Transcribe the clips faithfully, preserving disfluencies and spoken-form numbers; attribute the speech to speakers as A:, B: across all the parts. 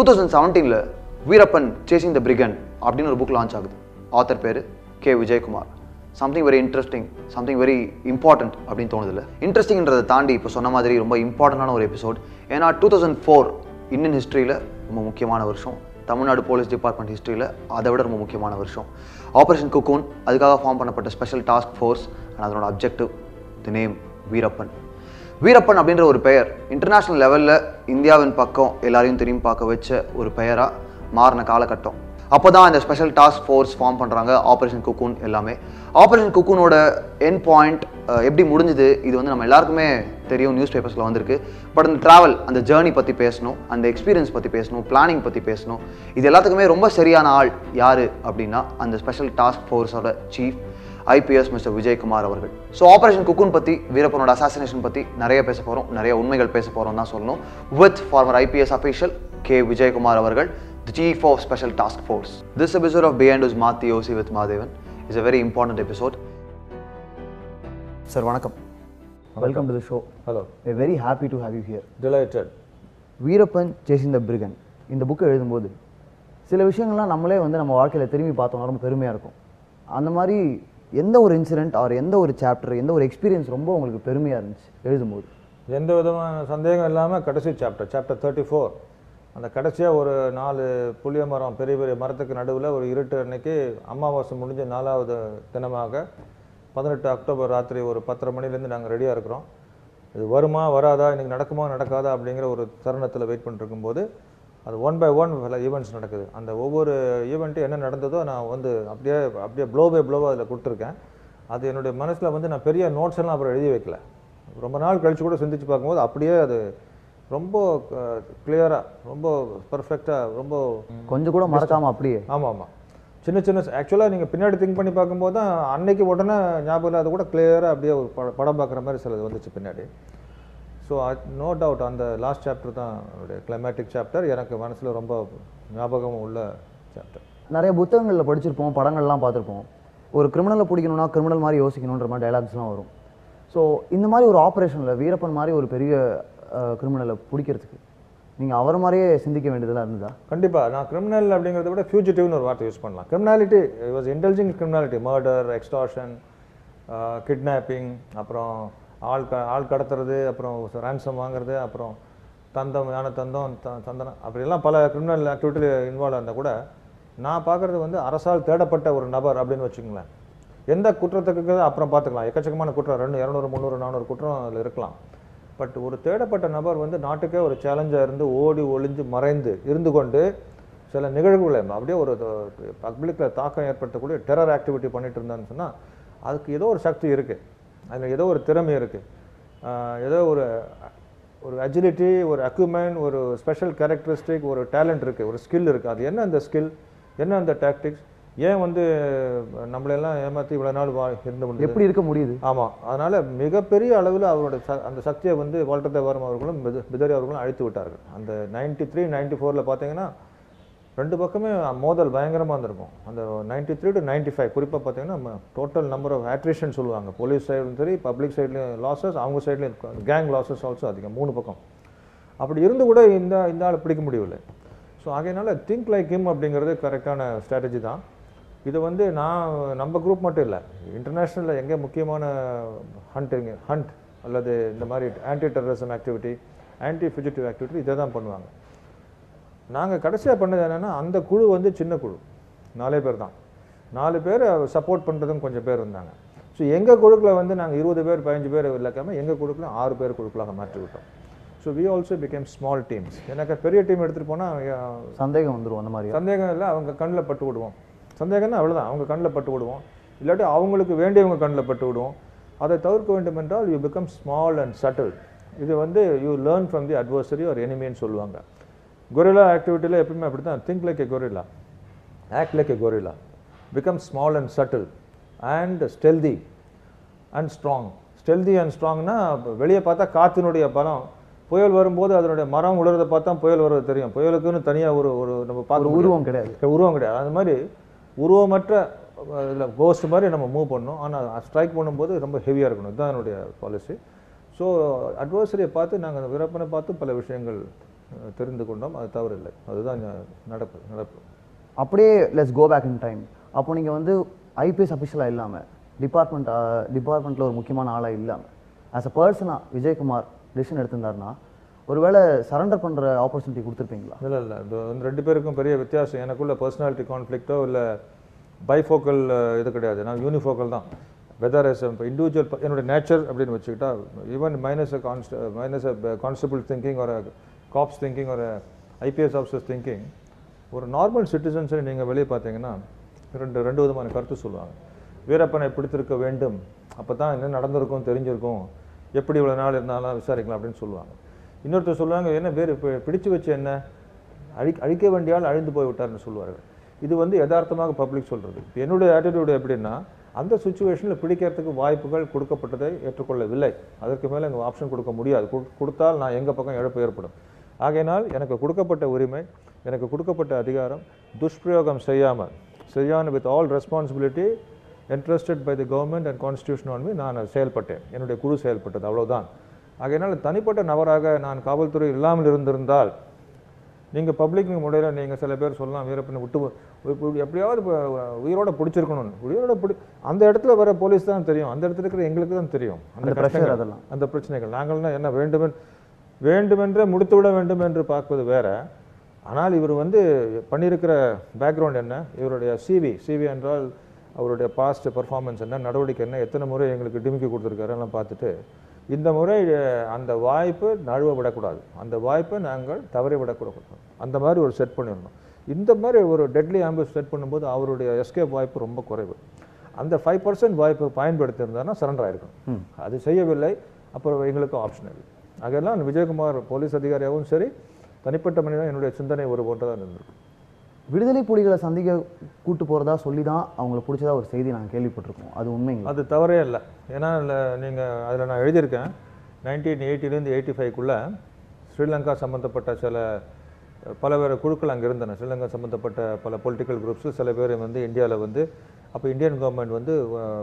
A: twenty seventeen ல Veerapan Chasing the Brigand அப்படின்னு ஒரு புக் லான்ச் ஆகுது. ஆத்தர் பேர் K Vijayakumar. Something very interesting, something very important அப்படின்னு தோணுதில்ல. இன்ட்ரெஸ்டிங்ன்றதை தாண்டி இப்போ சொன்ன மாதிரி ரொம்ப இம்பார்ட்டண்டான ஒரு எபிசோட். ஏன்னா டூ தௌசண்ட் ஃபோர் இந்தியன் ஹிஸ்ட்ரியில் ரொம்ப முக்கியமான வருஷம். தமிழ்நாடு போலீஸ் டிபார்ட்மெண்ட் ஹிஸ்ட்ரியில் அதை விட ரொம்ப முக்கியமான வருஷம். ஆப்ரேஷன் குக்கூன், அதுக்காக ஃபார்ம் பண்ணப்பட்ட ஸ்பெஷல் டாஸ்க் ஃபோர்ஸ் அண்ட் அதனோட objective the name Veerappan. Veerappan அப்படின்ற ஒரு பெயர் இன்டர்நேஷ்னல் லெவலில் இந்தியாவின் பக்கம் எல்லாரையும் திரும்பி பார்க்க வச்ச ஒரு பெயராக மாறின காலகட்டம். அப்போ தான் இந்த ஸ்பெஷல் டாஸ்க் ஃபோர்ஸ் ஃபார்ம் பண்ணுறாங்க, ஆப்ரேஷன் குக்கூன் எல்லாமே. ஆப்ரேஷன் குக்கூனோட எண்ட் பாயிண்ட் எப்படி முடிஞ்சுது இது வந்து நம்ம எல்லாருக்குமே தெரியும், நியூஸ் பேப்பர்ஸில் வந்திருக்கு. பட் அந்த ட்ராவல், அந்த ஜேர்னி பற்றி பேசணும், அந்த எக்ஸ்பீரியன்ஸ் பற்றி பேசணும், பிளானிங் பற்றி பேசணும். இது எல்லாத்துக்குமே ரொம்ப சரியான ஆள் யார் அப்படின்னா அந்த ஸ்பெஷல் டாஸ்க் ஃபோர்ஸோட chief I P S mister Vijayakumar அவர்கள். ஸோ ஆப்ரேஷன் குக்கூன் பற்றி, வீரப்பனோட அசாசினேஷன் பற்றி நிறைய பேச போகிறோம், நிறைய உண்மைகள் பேச போகிறோம் தான் சொல்லணும். With former I P S official K Vijayakumar அவர்கள், the chief of special task force. This episode of Behinwoods Mathi O C with Madhavan is a very important episode. Sir, vanakkam.
B: Welcome to the show.
C: Hello.
B: We're very happy to have you here.
C: Delighted.
B: Veerapan Chasing the Brigand. இந்த புக்கை எழுதும்போது சில விஷயங்கள்லாம் நம்மளே வந்து நம்ம வாழ்க்கையில் திரும்பி பார்த்தோம், ரொம்ப பெருமையாக இருக்கும். அந்த மாதிரி எந்த ஒரு இன்சிடென்ட் ஆர் எந்த ஒரு சாப்டர், எந்த ஒரு எக்ஸ்பீரியன்ஸ் ரொம்ப உங்களுக்கு பெருமையாக இருந்துச்சு எழுதும்போது?
C: எந்த விதமான சந்தேகம் இல்லாமல் கடைசி சாப்டர் சாப்டர் தேர்ட்டி ஃபோர் அந்த கடைசியாக ஒரு நாலு புளிய மரம், பெரிய பெரிய மரத்துக்கு நடுவில் ஒரு இருட்டு அன்னைக்கு அமாவாசை முடிஞ்ச நாலாவது தினமாக பதினெட்டு அக்டோபர் ராத்திரி ஒரு பத்தரை மணிலேருந்து நாங்கள் ரெடியாக இருக்கிறோம். இது வருமா வராதா, இன்றைக்கி நடக்குமா நடக்காதா அப்படிங்கிற ஒரு தருணத்தில் வெயிட் பண்ணிருக்கும்போது அது ஒன் பை ஒன் பல ஈவெண்ட்ஸ் நடக்குது. அந்த ஒவ்வொரு ஈவெண்ட்டும் என்ன நடந்ததோ நான் வந்து அப்படியே அப்படியே ப்ளோ பை ப்ளோவாக அதில் கொடுத்துருக்கேன். அது என்னுடைய மனசில் வந்து நான் பெரிய நோட்ஸ் எல்லாம் அப்புறம் எழுதி வைக்கல. ரொம்ப நாள் கழித்து கூட சிந்திச்சு பார்க்கும்போது அப்படியே அது ரொம்ப கிளியராக, ரொம்ப பர்ஃபெக்டாக, ரொம்ப
B: கொஞ்சம் கூட மறக்காமல் அப்படியே. ஆமாம்
C: ஆமாம் சின்ன சின்ன ஆக்சுவலாக நீங்கள் பின்னாடி திங்க் பண்ணி பார்க்கும்போது தான் அன்னைக்கு உடனே ஞாபகம் இல்லை, அது கூட கிளியராக அப்படியே ஒரு படம் படம் பார்க்குற மாதிரி சிலது வந்துச்சு பின்னாடி. ஸோ நோ டவுட் அந்த லாஸ்ட் சாப்டர் தான் என்னுடைய கிளைமேட்டிக் சாப்டர், எனக்கு மனசில் ரொம்ப ஞாபகம் உள்ள சாப்டர்.
B: நிறைய புத்தகங்களில் படிச்சிருப்போம், படங்கள்லாம் பார்த்துருப்போம். ஒரு கிரிமினலை பிடிக்கணும்னா கிரிமினல் மாதிரி யோசிக்கணுன்ற மாதிரி டைலாக்ஸ்லாம் வரும். ஸோ இந்த மாதிரி ஒரு ஆப்ரேஷனில் வீரப்பன் மாதிரி ஒரு பெரிய கிரிமினலை பிடிக்கிறதுக்கு நீங்கள் அவர் மாதிரியே சிந்திக்க வேண்டியதெல்லாம் இருந்ததா?
C: கண்டிப்பாக. நான் கிரிமினல் அப்படிங்கிறத விட ஃபியூஜிட்டிவ்னு ஒரு வார்த்தை யூஸ் பண்ணலாம். Criminality was intelligent criminality, murder, extortion, kidnapping, அப்புறம் ஆள் க ஆள் கடத்துறது, அப்புறம் ரேன்சம் வாங்குறது, அப்புறம் தந்தம், யானை தந்தம், த தந்தனம், அப்படிலாம் பல கிரிமினல் ஆக்டிவிட்டியில் இன்வால்வ் இருந்தால் கூட நான் பார்க்குறது வந்து அரசால் தேடப்பட்ட ஒரு நபர் அப்படின்னு வச்சுக்கோங்களேன். எந்த குற்றத்துக்கு அப்புறம் பார்த்துக்கலாம், எக்கச்சக்கமான குற்றம், ரெண்டு இரநூறு முந்நூறு நானூறு குற்றம் அதில் இருக்கலாம். பட் ஒரு தேடப்பட்ட நபர் வந்து நாட்டுக்கே ஒரு சேலஞ்சாக இருந்து ஓடி ஒளிஞ்சு மறைந்து இருந்து கொண்டு சில நிகழ்வுகளை அப்படியே ஒரு பப்ளிக்கில் தாக்கம் ஏற்படுத்தக்கூடிய டெரர் ஆக்டிவிட்டி பண்ணிட்டு இருந்தான்னு சொன்னால் அதுக்கு ஏதோ ஒரு சக்தி இருக்குது, அதில் ஏதோ ஒரு திறமை இருக்குது, ஏதோ ஒரு ஒரு அஜிலிட்டி, ஒரு அக்யூப்மெண்ட், ஒரு ஸ்பெஷல் கேரக்டரிஸ்டிக், ஒரு டேலண்ட் இருக்குது, ஒரு ஸ்கில் இருக்குது. அது என்ன அந்த ஸ்கில், என்ன அந்த டாக்டிக்ஸ், ஏன் வந்து நம்மளெல்லாம் ஏமாற்றி இவ்வளோ நாள் வா இருந்த முடியும்,
B: எப்படி இருக்க முடியுது?
C: ஆமாம். அதனால் மிகப்பெரிய அளவில் அவரோட ச அந்த சக்தியை வந்து வால்டர் தேவரம் அவர்களும் பிதரி அவர்களும் அழித்து விட்டார்கள். அந்த நைன்டி த்ரீ நைன்டி ஃபோரில் பார்த்தீங்கன்னா ரெண்டு பக்கமே மோதல் பயங்கரமாக இருந்திருக்கும். அந்த ninety three to ninety five குறிப்பாக பார்த்தீங்கன்னா டோட்டல் நம்பர் ஆஃப் அட்ரிஷன் சொல்லுவாங்க. போலீஸ் சைட்லையும் சரி, பப்ளிக் சைட்லேயும் லாஸஸ், அவங்க சைட்லேயும் கேங் லாஸஸ் ஆல்சோ அதிகம், மூணு பக்கம். அப்படி இருந்து கூட இந்த இந்த ஆள் பிடிக்க முடியவில்லை. ஸோ ஆகையினால திங்க் லைக் ஹிம் அப்படிங்கிறது கரெக்டான ஸ்ட்ராட்டஜி தான். இது வந்து நான் நம்ம குரூப் மட்டும் இல்லை, இன்டர்நேஷ்னலில் எங்கே முக்கியமான ஹண்டிங் ஹண்ட் அல்லது இந்த மாதிரி anti terrorism activity, anti fugitive activity இதை தான் பண்ணுவாங்க. நாங்கள் கடைசியாக பண்ணது என்னென்னா அந்த குழு வந்து சின்ன குழு, நாலே பேர் தான். நாலு பேர் சப்போர்ட் பண்ணுறதும் கொஞ்சம் பேர் இருந்தாங்க. ஸோ எங்கள் குழுக்களை வந்து நாங்கள் இருபது பேர் பதினஞ்சு பேர் இல்லாக்காமல் எங்கள் குழுக்களை ஆறு பேர் குழுக்களாக மாற்றி விட்டோம். So we also become small teams. எனக்கு பெரிய டீம் எடுத்துகிட்டு போனால்
B: சந்தேகம் வந்துடும். அந்த மாதிரி
C: சந்தேகம் இல்லை, அவங்க கண்ணில் பட்டு விடுவோம். சந்தேகம்னா அவ்வளோதான், அவங்க கண்ணில் பட்டு விடுவோம், இல்லாட்டி அவங்களுக்கு வேண்டியவங்க கண்ணில் பட்டு விடுவோம். அதை தவிர்க்க வேண்டும் என்றால் you become small and subtle. இது வந்து you learn from the adversary ஒரு எனிமின்னு சொல்லுவாங்க. கொரில்லா ஆக்டிவிட்டியில் எப்பவுமே அப்படி தான். Think like a guerrilla, act like a guerrilla, become small and subtle and stealthy and strong. Stealthy and ஸ்ட்ராங்னா வெளியே பார்த்தா காற்றினுடைய பலம், புயல் வரும்போது அதனுடைய மரம் உலர்றதை பார்த்தா புயல் வருவது தெரியும். புயலுக்குன்னு தனியாக ஒரு ஒரு நம்ம பார்க்க
B: உருவம் கிடையாது,
C: உருவம் கிடையாது. அது மாதிரி உருவமற்ற இதில் கோஸ்ட் மாதிரி நம்ம மூவ் பண்ணணும். ஆனால் ஸ்ட்ரைக் பண்ணும்போது ரொம்ப ஹெவியாக இருக்கணும், இதுதான் என்னுடைய பாலிசி. ஸோ அட்வர்சரியை பார்த்து நாங்கள் வீரப்பனை பார்த்து பல விஷயங்கள் தெரிந்து கொண்டோம். அது தவறில்லை. அதுதான் நடப்பு நடப்பு
B: அப்படியே let's go back in time. அப்போ நீங்கள் வந்து ஐபிஎஸ் அஃபிஷியலாக இல்லாமல் டிபார்ட்மெண்ட் டிபார்ட்மெண்ட்டில் ஒரு முக்கியமான ஆளாக இல்லாமல் ஆஸ் அ பர்சனாக விஜயகுமார் டிசிஷன் எடுத்திருந்தாருன்னா ஒருவேளை சரண்டர் பண்ணுற ஆப்பர்ச்சுனிட்டி கொடுத்துருப்பீங்களா?
C: இல்லை இல்லை இது வந்து ரெண்டு பேருக்கும் பெரிய வித்தியாசம். எனக்குள்ள பர்சனாலிட்டி கான்ஃப்ளிக்ட்டோ இல்லை பைஃபோக்கல் இது கிடையாது. நான் யூனிஃபோக்கல் தான். வெதர் எஸ் இப்போ இண்டிவிஜுவல் என்னோட நேச்சர் அப்படின்னு வச்சுக்கிட்டா even minus a consta minus a constable thinking ஒரு காப்ஸ் திங்கிங் ஒரு ஐபிஎஸ் ஆஃபீஸர்ஸ் திங்கிங் ஒரு நார்மல் சிட்டிசன்ஸை நீங்கள் வெளியே பார்த்தீங்கன்னா ரெண்டு ரெண்டு விதமான கருத்து சொல்லுவாங்க. வீரப்பனை பிடித்திருக்க வேண்டும், அப்போ தான் என்ன நடந்திருக்கும் தெரிஞ்சிருக்கும், எப்படி இவ்வளோ நாள் இருந்தாலும் விசாரிக்கலாம் அப்படின்னு சொல்லுவாங்க. இன்னொருத்தர் சொல்லுவாங்க என்ன பேர் இப்போ பிடிச்சு வச்சு என்ன அழி அழிக்க வேண்டியால் அழிந்து போய் விட்டார்னு சொல்லுவார்கள். இது வந்து யதார்த்தமாக பப்ளிக் சொல்கிறது. இப்போ என்னுடைய ஆட்டிடியூடு எப்படின்னா அந்த சுச்சுவேஷனில் பிடிக்கிறதுக்கு வாய்ப்புகள் கொடுக்கப்பட்டதை ஏற்றுக்கொள்ளவில்லை. அதற்கு மேலே எங்கள் ஆப்ஷன் கொடுக்க முடியாது. கொடுத்தால் நான் எங்கள் பக்கம் இழப்பு ஏற்படும். ஆகையினால் எனக்கு கொடுக்கப்பட்ட உரிமை, எனக்கு கொடுக்கப்பட்ட அதிகாரம் துஷ்பிரயோகம் செய்யாமல் சரியான with all responsibility entrusted by the government and constitution on me நான் செயல்பட்டேன். என்னுடைய குழு செயல்பட்டது, அவ்வளோதான். ஆகையினால் தனிப்பட்ட நபராக நான் காவல்துறை இல்லாமல் இருந்திருந்தால் நீங்கள் பப்ளிக் முறையில் நீங்கள் சில பேர் சொல்லலாம் வீரப்பனை விட்டு எப்படியாவது உயிரோட பிடிச்சிருக்கணும். உயிரோட பிடி அந்த இடத்துல வர போலீஸ் தான் தெரியும், அந்த இடத்துல இருக்கிற எங்களுக்கு தான் தெரியும் அந்த பிரச்சனைகள், அதெல்லாம் அந்த பிரச்சனைகள். நாங்கள்னா என்ன வேண்டுமென் வேண்டுமென்றே முடித்து விட வேண்டும் என்று பார்ப்பது வேற. ஆனால் இவர் வந்து பண்ணியிருக்கிற பேக்ரவுண்ட் என்ன, இவருடைய சிவி சிவி என்றால் அவருடைய பாஸ்ட் பர்ஃபார்மன்ஸ் என்ன, நடவடிக்கை என்ன, எத்தனை முறை எங்களுக்கு டிமிக்கி கொடுத்துருக்காரு எல்லாம் பார்த்துட்டு இந்த முறை அந்த வாய்ப்பு நழுவ விடக்கூடாது, அந்த வாய்ப்பை நாங்கள் தவறி விடக்கூடாது, அந்த மாதிரி ஒரு செட் பண்ணிடணும். இந்த மாதிரி ஒரு டெட்லி ஆம்புஷ் செட் பண்ணும்போது அவருடைய எஸ்கேப் வாய்ப்பு ரொம்ப குறைவு. அந்த ஃபைவ் பர்சன்ட் வாய்ப்பை பயன்படுத்தியிருந்தாருன்னா சரண்டர் ஆகிருக்கும். அது செய்யவில்லை. அப்புறம் எங்களுக்கும் ஆப்ஷன் இல்லை. அதெல்லாம் விஜயகுமார் போலீஸ் அதிகாரியாகவும் சரி, தனிப்பட்ட மனிதன் என்னுடைய சிந்தனை ஒரு போன்றதாக இருந்திருக்கு.
B: விடுதலை புலிகளை சந்திக்க கூட்டு போகிறதா சொல்லி தான் அவங்கள பிடிச்சதா ஒரு செய்தி நாங்கள் கேள்விப்பட்டிருக்கோம். அது உண்மைங்க? அது
C: தவறே இல்லை. ஏன்னா இல்லை நீங்கள் அதில் நான் எழுதியிருக்கேன் நைன்டீன் எயிட்டிலேருந்து எயிட்டி ஃபைவ்க்குள்ளே ஸ்ரீலங்கா சம்மந்தப்பட்ட சில பல வேறு குழுக்கள் அங்கே இருந்தன. ஸ்ரீலங்கா சம்மந்தப்பட்ட பல பொலிட்டிக்கல் குரூப்ஸு சில பேர் வந்து இந்தியாவில் வந்து அப்போ இந்தியன் கவர்மெண்ட் வந்து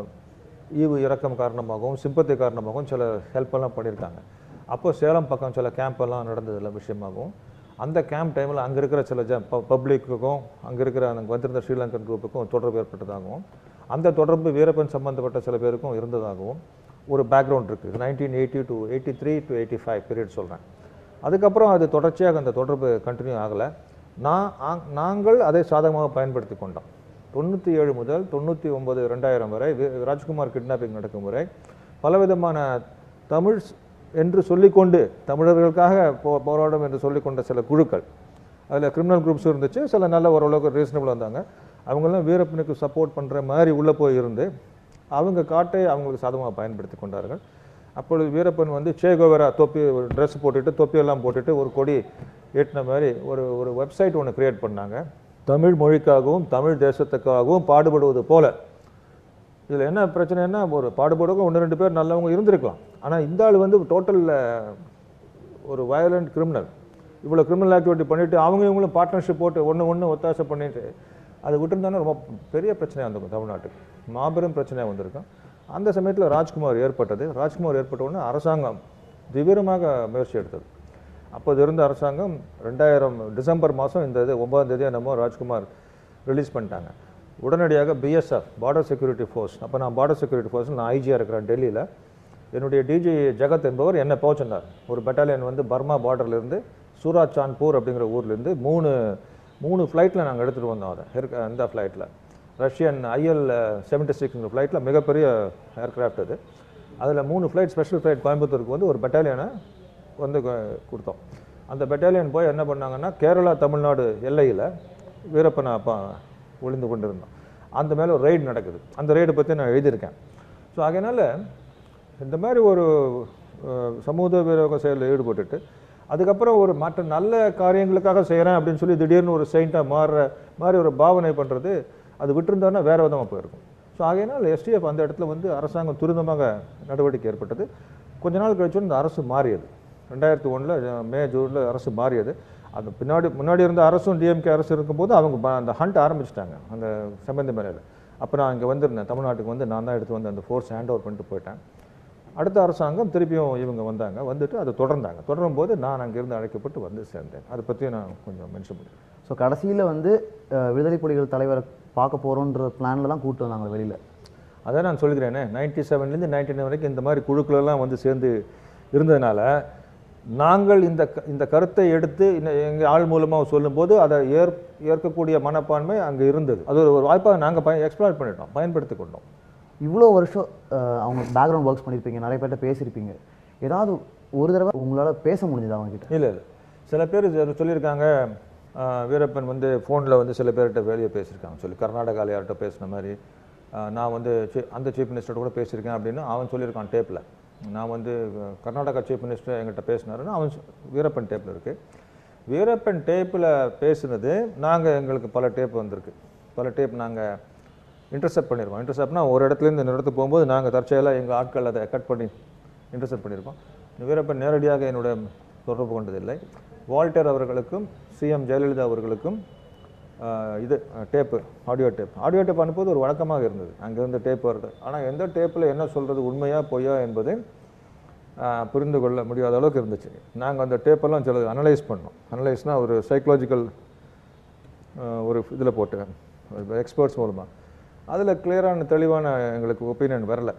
C: ஈவு இறக்கம் காரணமாகவும் சிம்பத்தி காரணமாகவும் சில ஹெல்ப்பெல்லாம் பண்ணியிருக்காங்க. அப்போ சேலம் பக்கம் சில கேம்பெல்லாம் நடந்ததில்ல விஷயமாகவும் அந்த கேம்ப் டைமில் அங்கே இருக்கிற சில ஜ பப்ளிக்குக்கும் அங்கே இருக்கிற அங்கே வந்திருந்த ஸ்ரீலங்கன் குரூப்புக்கும் தொடர்பு ஏற்பட்டதாகவும் அந்த தொடர்பு வீரப்பன் சம்மந்தப்பட்ட சில பேருக்கும் இருந்ததாகவும் ஒரு பேக்ரவுண்ட் இருக்குது. Nineteen eighty to eighty three to eighty five period சொல்கிறேன். அதுக்கப்புறம் அது தொடர்ச்சியாக அந்த தொடர்பு கண்டினியூ ஆகலை. நான் நாங்கள் அதை சாதகமாக பயன்படுத்தி கொண்டோம். தொண்ணூற்றி ஏழு முதல் தொண்ணூற்றி ஒம்பது ரெண்டாயிரம் வரை ராஜ்குமார் கிட்னாப்பிங் நடக்கும் வரை பலவிதமான தமிழ் என்று சொல்லிக்கொண்டு தமிழர்களுக்காக போ போராடும் என்று சொல்லிக்கொண்ட சில குழுக்கள், அதில் கிரிமினல் குரூப்ஸும் இருந்துச்சு, சில நல்ல ஓரளவுக்கு ரீசனபிள் வந்தாங்க. அவங்களாம் வீரப்பனுக்கு சப்போர்ட் பண்ணுற மாதிரி உள்ளே போய் இருந்து அவங்க காட்டை அவங்களுக்கு சாதகமாக பயன்படுத்தி கொண்டார்கள். அப்பொழுது வீரப்பன் வந்து சே கோவரா தொப்பி ஒரு ட்ரெஸ் போட்டுட்டு தொப்பியெல்லாம் போட்டுட்டு ஒரு கொடி ஏற்றின மாதிரி ஒரு ஒரு வெப்சைட் ஒன்று க்ரியேட் பண்ணாங்க. தமிழ் மொழிக்காகவும் தமிழ் தேசத்துக்காகவும் பாடுபடுவது போல. இதில் என்ன பிரச்சனைன்னா ஒரு பாடுபடுவங்க ஒன்று ரெண்டு பேர் நல்லவங்க இருந்திருக்கலாம். ஆனால் இந்த ஆள் வந்து டோட்டல் ஒரு வயலண்ட் கிரிமினல். இவ்வளோ கிரிமினல் ஆக்டிவிட்டி பண்ணிவிட்டு அவங்க இவங்களும் பார்ட்னர்ஷிப் போட்டு ஒன்று ஒன்று ஒத்தாசை பண்ணிட்டு அதை விட்டுருந்தாங்கன்னா ரொம்ப பெரிய பிரச்சனையாக இருந்திருக்கும். தமிழ்நாட்டுக்கு மாபெரும் பிரச்சனையாக வந்திருக்கும். அந்த சமயத்தில் ராஜ்குமார் ஏற்பட்டது. ராஜ்குமார் ஏற்பட்ட உடனே அரசாங்கம் தீவிரமாக முயற்சி எடுத்தது. அப்போது இருந்த அரசாங்கம் ரெண்டாயிரம் டிசம்பர் மாதம் இந்த இது ஒன்பதாம் தேதி என்னமோ ராஜ்குமார் ரிலீஸ் பண்ணிட்டாங்க. உடனடியாக பிஎஸ்எஃப் பார்டர் செக்யூரிட்டி ஃபோர்ஸ், அப்போ நான் பார்டர் செக்யூரிட்டி ஃபோர்ஸ் நான் ஐஜியாக இருக்கிறேன் டெல்லியில், என்னுடைய டிஜி ஜெகத் என்பவர் என்னை போச்சிருந்தார். ஒரு பெட்டாலியன் வந்து பர்மா பார்டர்லேருந்து சூராத் சாந்த்பூர் அப்படிங்கிற ஊர்லேருந்து மூணு மூணு ஃப்ளைட்டில் நாங்கள் எடுத்துகிட்டு வந்தோம். அதை அந்த ஃப்ளைட்டில் ரஷ்யன் ஐஎல் செவன்ட்டி சிக்ஸ்ங்கிற ஃப்ளைட்டில் மிகப்பெரிய ஏர்க்ராஃப்ட் அது. அதில் மூணு ஃப்ளைட் ஸ்பெஷல் ஃப்ளைட் கோயம்புத்தூருக்கு வந்து ஒரு பெட்டாலியனை வந்து கொடுத்தோம். அந்த பெட்டாலியன் போய் என்ன பண்ணாங்கன்னா கேரளா தமிழ்நாடு எல்லையில் வீரப்பனை அப்போ ஒளிந்து கொண்டு இருந்தோம். அந்த மேலே ஒரு ரெய்டு நடக்குது. அந்த ரெய்டை பற்றி நான் எழுதியிருக்கேன். ஸோ அதனால் இந்த மாதிரி ஒரு சமூக விரோத செயலில் ஈடுபட்டுட்டு அதுக்கப்புறம் ஒரு மற்ற நல்ல காரியங்களுக்காக செய்கிறேன் அப்படின்னு சொல்லி திடீர்னு ஒரு செயின்ட்டாக மாறுற மாதிரி ஒரு பாவனை பண்ணுறது, அது விட்டுருந்தோன்னா வேறு விதமாக போயிருக்கும். ஸோ ஆகையினால் எஸ்டிஎஃப் அந்த இடத்துல வந்து அரசாங்கம் துரிதமாக நடவடிக்கை ஏற்பட்டது. கொஞ்ச நாள் கழிச்சு இந்த அரசு மாறியது. ரெண்டாயிரத்தி ஒன்றில் மே ஜூனில் அரசு மாறியது. அந்த பின்னாடி முன்னாடி இருந்த அரசும் டிஎம்கே அரசு இருக்கும்போது அவங்க அந்த ஹண்ட் ஆரம்பிச்சிட்டாங்க அந்த சம்பந்தி மலையில். அப்போ நான் இங்கே வந்திருந்தேன் தமிழ்நாட்டுக்கு வந்து நான் தான் எடுத்து வந்து அந்த ஃபோர்ஸ் ஹேண்ட் ஓவர் பண்ணிட்டு போயிட்டேன். அடுத்த அரசாங்கம் திருப்பியும் இவங்க வந்தாங்க, வந்துட்டு அதை தொடர்ந்தாங்க. தொடரும் போது நான் அங்கேருந்து அழைக்கப்பட்டு வந்து சேர்ந்தேன். அதை பற்றி நான் கொஞ்சம் மென்ஷன் பண்ணுறேன்.
B: ஸோ கடைசியில் வந்து விடுதலை புலிகள் தலைவரை பார்க்க போகிறோன்ற பிளானில் தான் கூப்பிட்டு வந்தாங்க வெளியில்.
C: அதான் நான் சொல்கிறேனே, நைன்டி செவன்லேருந்து நைன்டி நைன் வரைக்கும் இந்த மாதிரி குழுக்களெல்லாம் வந்து சேர்ந்து இருந்ததுனால நாங்கள் இந்த இந்த கருத்தை எடுத்து எங்கள் ஆள் மூலமாக சொல்லும்போது அதை ஏற் ஏற்கக்கூடிய மனப்பான்மை அங்கே இருந்தது. அது ஒரு வாய்ப்பாக நாங்கள் பய எக்ஸ்ப்ளாய்ட் பண்ணிட்டோம், பயன்படுத்தி கொண்டோம்.
B: இவ்வளோ வருஷம் அவங்க பேக்ரவுண்ட் ஒர்க்ஸ் பண்ணியிருப்பீங்க, நிறைய பேர்கிட்ட பேசியிருப்பீங்க. ஏதாவது ஒரு தடவை உங்களால் பேச முடிஞ்சது அவங்ககிட்ட?
C: இல்லை இல்லை சில பேர் சொல்லியிருக்காங்க, வீரப்பன் வந்து ஃபோனில் வந்து சில பேர்கிட்ட வெளியே பேசியிருக்காங்க சொல்லி, கர்நாடகாவில் யார்கிட்ட பேசின மாதிரி நான் வந்து அந்த சீஃப் மினிஸ்டர் கூட பேசியிருக்கேன் அப்படின்னு அவன் சொல்லியிருக்கான் டேப்பில். நான் வந்து கர்நாடகா சீஃப் மினிஸ்டர் எங்கிட்ட பேசினாருன்னு அவன் வீரப்பன் டேப்பில் இருக்குது. வீரப்பன் டேப்பில் பேசுனது நாங்கள் எங்களுக்கு பல டேப் வந்திருக்கு, பல டேப் நாங்கள் இன்டர்செப்ட் பண்ணியிருக்கோம். இன்டர்செப்ட்னா ஒரு இடத்துலேருந்து இந்த இடத்துக்கு போகும்போது நாங்கள் தற்செயலாக எங்கள் ஆட்கள் அதை கட் பண்ணி இன்டர்செப்ட் பண்ணியிருக்கோம். வீரப்பன் நேரடியாக என்னுடைய தொடர்பு கொண்டதில்லை. வால்டர் அவர்களுக்கும் சிஎம் ஜெயலலிதா அவர்களுக்கும் இது tape, audio tape audio tape அனுப்புவது ஒரு வழக்கமாக இருந்தது. அங்கேருந்து டேப் வருது, ஆனால் எந்த டேப்பில் என்ன சொல்கிறது உண்மையா பொய்யா என்பதை புரிந்து கொள்ள முடியாத அளவுக்கு இருந்துச்சு. நாங்கள் அந்த டேப்பெல்லாம் சில அனலைஸ் பண்ணோம். அனலைஸ்னால் ஒரு சைக்கலாஜிக்கல் ஒரு இதில் போட்டு எக்ஸ்பர்ட்ஸ் மூலமாக அதில் கிளியரான தெளிவான எங்களுக்கு ஒப்பீனியன் வரலை.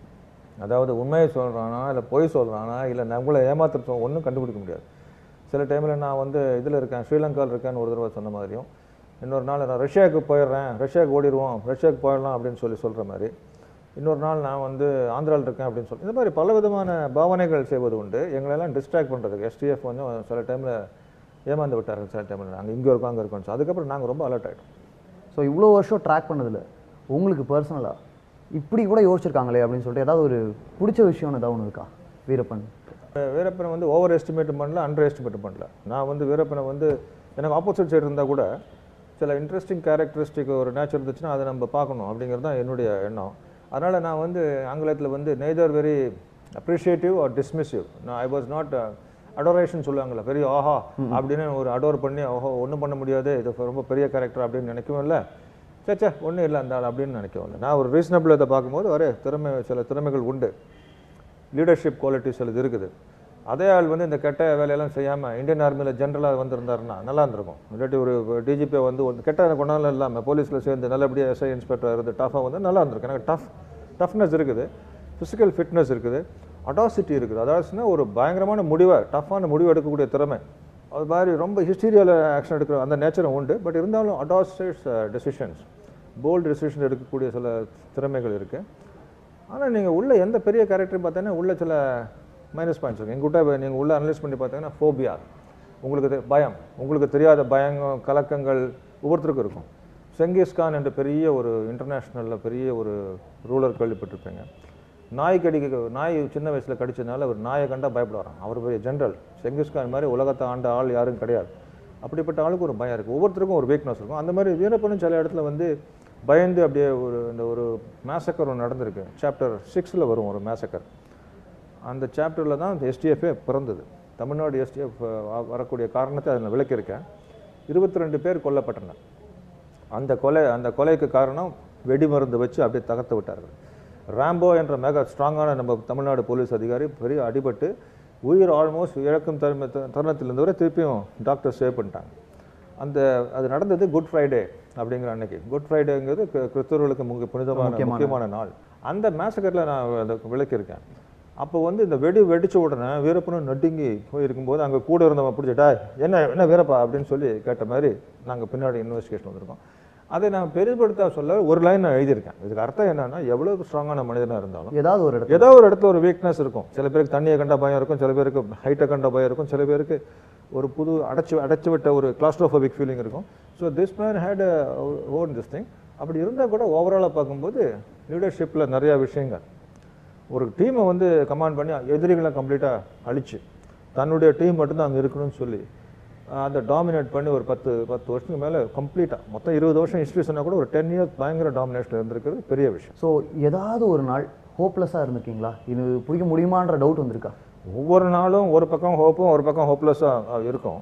C: அதாவது உண்மையை சொல்கிறானா இல்லை பொய் சொல்கிறானா இல்லை நம்மளை ஏமாற்ற ஒன்றும் கண்டுபிடிக்க முடியாது. சில டைமில் நான் வந்து இதில் இருக்கேன், ஸ்ரீலங்காவில் இருக்கேன்னு ஒரு தடவை சொன்ன மாதிரியும், இன்னொரு நாள் நான் ரஷ்யாவுக்கு போயிடுறேன், ரஷ்யாவுக்கு ஓடிடுவோம், ரஷ்யாவுக்கு போயிடலாம் அப்படின்னு சொல்லி சொல்கிற மாதிரி, இன்னொரு நாள் நான் வந்து ஆந்திராவில் இருக்கேன் அப்படின்னு சொல்லி இந்த மாதிரி பல விதமான பாவனைகள் செய்வது உண்டு. எங்களெல்லாம் டிஸ்ட்ராக்ட் பண்ணுறதுக்கு எஸ்டிஎஃப் கொஞ்சம் சில டைமில் ஏமாந்து விட்டார்கள். சில டைமில் நாங்கள் இங்கே இருக்கோம் அங்கே இருக்கோம். அதுக்கப்புறம் நாங்கள் ரொம்ப அலர்ட் ஆகிட்டோம்.
B: ஸோ இவ்வளோ வருஷம் ட்ராக் பண்ணதில் உங்களுக்கு பர்சனலாக இப்படி கூட யோசிச்சிருக்காங்களே அப்படின்னு சொல்லிட்டு ஏதாவது ஒரு பிடிச்ச விஷயம்னு ஏதாவது ஒன்று இருக்கா வீரப்பன்?
C: வீரப்பனை வந்து ஓவர் எஸ்டிமேட் பண்ணல, அண்டர் எஸ்டிமேட் பண்ணல. நான் வந்து வீரப்பனை வந்து எனக்கு ஆப்போசிட் சைடு இருந்தால் கூட சில இன்ட்ரெஸ்டிங் கேரக்டரிஸ்டிக் ஒரு நேச்சர் இருந்துச்சுன்னா அதை நம்ம பார்க்கணும் அப்படிங்கிறது தான் என்னுடைய எண்ணம். அதனால் நான் வந்து ஆங்கிலத்தில் வந்து neither very appreciative or dismissive. நான் ஐ வாஸ் நாட் அடோரேஷன் சொல்லுவாங்கள்ல, பெரிய ஆஹா அப்படின்னு ஒரு அடோர் பண்ணி ஓஹோ ஒன்றும் பண்ண முடியாது, இது ரொம்ப பெரிய கேரக்டர் அப்படின்னு நினைக்கவும் இல்லை, சேச்சா ஒன்றும் இல்லை அந்த ஆள் அப்படின்னு நினைக்கவும் இல்லை. நான் ஒரு ரீசனபிள் இதை பார்க்கும்போது ஒரே திறமை, சில திறமைகள் உண்டு, லீடர்ஷிப் குவாலிட்டிஸ் அது இருக்குது. அதே ஆள் வந்து இந்த கெட்ட வேலையெல்லாம் செய்யாமல் இந்தியன் ஆர்மியில் ஜென்ரலாக வந்திருந்தாருன்னா நல்லா இருந்திருக்கும். இல்லாட்டி ஒரு டிஜிபியை வந்து ஒரு கெட்ட கொண்டாலும் இல்லாமல் போலீஸில் சேர்ந்து நல்லபடியாக எஸ்ஐ இன்ஸ்பெக்டர் இருந்து டஃபாக வந்து நல்லா இருந்திருக்கும். எனக்கு டஃப் டஃப்னஸ் இருக்குது, ஃபிசிக்கல் ஃபிட்னஸ் இருக்குது, அடாசிட்டி இருக்குது. அடாசிட்டினா ஒரு பயங்கரமான முடிவை, டஃப்பான முடிவு எடுக்கக்கூடிய திறமை, அது மாதிரி ரொம்ப ஹிஸ்டீரியாவில் ஆக்ஷன் எடுக்கிற அந்த நேச்சரும் உண்டு. பட் இருந்தாலும் அடாசிட்டிஸ் டெசிஷன்ஸ், போல்டு டெசிஷன் எடுக்கக்கூடிய சில திறமைகள் இருக்குது. ஆனால் நீங்கள் உள்ள எந்த பெரிய கேரக்டர் பார்த்தீங்கன்னா உள்ள சில மைனஸ் பாயிண்ட்ஸ் இருக்குது. எங்கள்கிட்ட நீங்கள் உள்ள அனலைஸ் பண்ணி பார்த்தீங்கன்னா ஃபோபியா, உங்களுக்கு பயம், உங்களுக்கு தெரியாத பயங்கள் கலக்கங்கள் ஒவ்வொருத்தருக்கும் இருக்கும். செங்கிஸ்கான் என்ற பெரிய ஒரு இன்டர்நேஷ்னலில் பெரிய ஒரு ரூலர் கேள்விப்பட்டிருப்பீங்க. நாய் கடிக்க நாய் சின்ன வயசில் கடிச்சதுனால அவர் நாயை கண்டால் பயப்படுவாராம். அவர் பெரிய ஜென்ரல். செங்கிஸ்கான் மாதிரி உலகத்தை ஆண்ட ஆள் யாரும் கிடையாது. அப்படிப்பட்ட ஆளுக்கு ஒரு பயம் இருக்குது. ஒவ்வொருத்தருக்கும் ஒரு வீக்னஸ் இருக்கும். அந்த மாதிரி வீரப்பனும் சில இடத்துல வந்து பயந்து அப்படியே ஒரு இந்த ஒரு மேசக்கர் ஒன்று நடந்திருக்கு. சாப்டர் சிக்ஸில் வரும் ஒரு மேசக்கர். அந்த சாப்டரில் தான் எஸ்டிஎஃப்ஏ பிறந்தது. தமிழ்நாடு எஸ்டிஎஃப் வரக்கூடிய காரணத்தை அதில் விளக்கியிருக்கேன். இருபத்தி ரெண்டு பேர் கொல்லப்பட்டனர். அந்த கொலை அந்த கொலைக்கு காரணம் வெடிமருந்து வச்சு அப்படியே தகர்த்து விட்டார்கள். ராம்போ என்ற மிக ஸ்ட்ராங்கான நம்ம தமிழ்நாடு போலீஸ் அதிகாரி பெரிய அடிபட்டு உயிர் ஆல்மோஸ்ட் இழக்கும் தரும தருணத்திலிருந்து வரை திருப்பியும் டாக்டர் சேவ் பண்ணிட்டாங்க. அந்த அது நடந்தது குட் ஃப்ரைடே அப்படிங்கிற அன்னைக்கு. குட் ஃப்ரைடேங்கிறது கிறிஸ்தவர்களுக்கு முக்கிய புனிதமான முக்கியமான நாள். அந்த மேசக்கரில் நான் அதை விளக்கியிருக்கேன். அப்போ வந்து இந்த வெடி வெடிச்ச உடனே வீரப்பனும் நடுங்கி போயிருக்கும்போது அங்கே கூட இருந்தவன் பிடிச்சிட்டா என்ன என்ன வீரப்பா அப்படின்னு சொல்லி கேட்ட மாதிரி நாங்கள் பின்னாடி இன்வெஸ்டிகேஷன் வந்திருக்கோம். அதை நான் பெரிதுபடுத்த சொல்ல ஒரு லைன் நான் எழுதியிருக்கேன். இதுக்கு அர்த்தம் என்னன்னா, எவ்வளவு ஸ்ட்ராங்கான மனிதனாக இருந்தாலும் ஏதாவது ஒரு இடத்துல ஏதாவது ஒரு இடத்துல ஒரு வீக்னஸ் இருக்கும். சில பேருக்கு தண்ணியை கண்ட பயம் இருக்கும், சில பேருக்கு ஹைட்டை கண்ட பயம் இருக்கும், சில பேருக்கு ஒரு புது அடைச்சி அடைச்சி விட்ட ஒரு கிளாஸ்ட்ரோஃபோபிக் ஃபீலிங் இருக்கும். So this man hate on this thing. அப்படி இருந்தால் கூட ஓவராலாக பார்க்கும்போது லீடர்ஷிப்பில் நிறையா விஷயங்கள், ஒரு டீமை வந்து கமாண்ட் பண்ணி எதிரிகளை கம்ப்ளீட்டாக அழிச்சு தன்னுடைய டீம் மட்டும்தான் அங்கே இருக்கணும்னு சொல்லி அதை டாமினேட் பண்ணி ஒரு பத்து பத்து வருஷத்துக்கு மேலே கம்ப்ளீட்டாக மொத்தம் இருபது வருஷம் ஹிஸ்ட்ரி சொன்னால் கூட ஒரு டென் இயர்ஸ் பயங்கர டாமினேஷன் இருந்திருக்கிறது பெரிய விஷயம்.
B: ஸோ ஏதாவது ஒரு நாள் ஹோப்லெஸ்ஸாக இருந்திருக்கீங்களா? இது பிடிக்க முடியுமான்ற டவுட் வந்திருக்கா?
C: ஒவ்வொரு நாளும் ஒரு பக்கம் ஹோப்பும் ஒரு பக்கம் ஹோப்லெஸ்ஸாக இருக்கும்.